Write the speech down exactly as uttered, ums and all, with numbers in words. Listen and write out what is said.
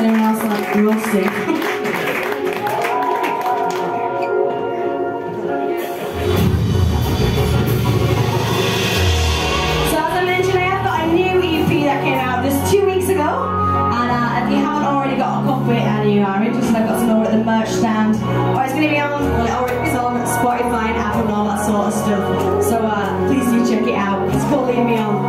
Anyone else like Rusty? So as I mentioned, I have got a new E P that came out just two weeks ago. And uh, if you haven't already got a copy and you are interested, I've got some over at the merch stand. Or it's going to be on, well, or it's on Spotify and Apple and all that sort of stuff. So uh, please do check it out. It's called Leave Me On.